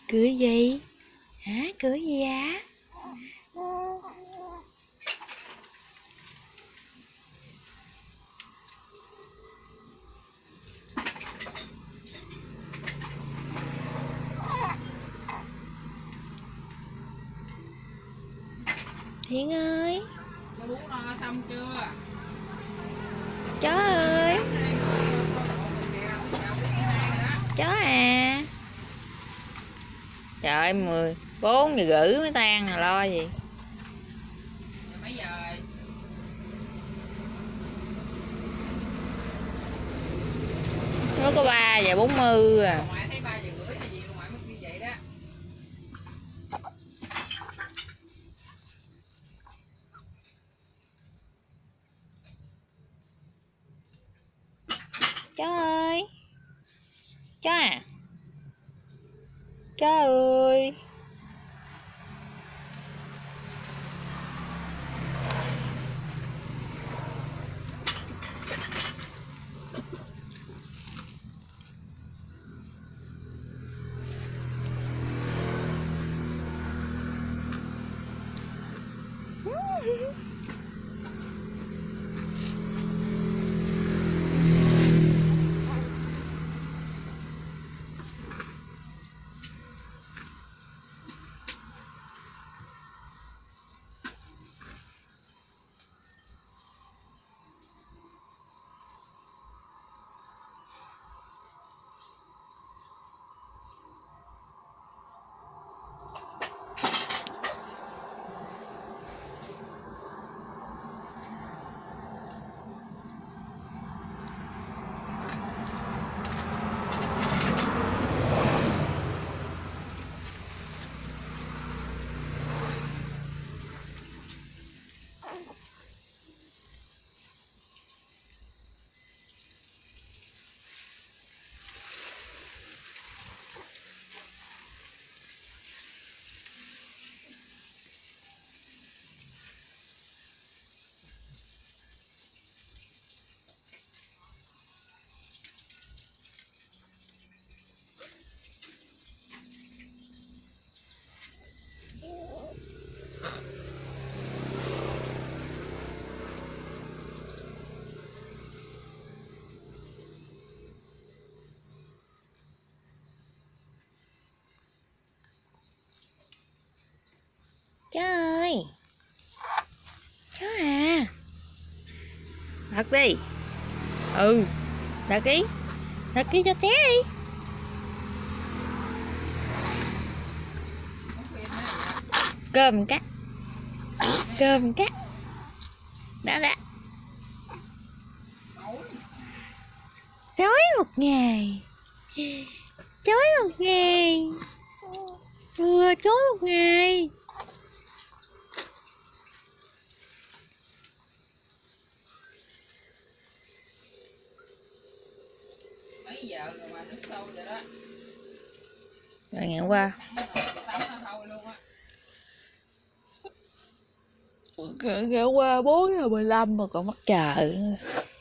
Cười gì? Hả? Cười gì á? Thiện ơi, Bú no xong chưa? chó ơi, chó à. Trời ơi, 14 giờ rưỡi mới tan rồi lo gì. Mấy giờ? Mới có 3:40 à. Ngoại thấy 3 giờ rưỡi là gì, ngoại mới như vậy đó. Chó ơi, chó à, chó ơi. Chó ơi, chó à, đặt đi. Ừ, đặt đi, đặt đi cho té đi. Cơm cắt, cơm cắt. Đã. Chói một ngày, chói một ngày, chói một ngày. Mấy giờ rồi mà nước sâu vậy đó. Rồi ngày hôm qua ngày hôm qua 4:15 mà còn mắc chờ.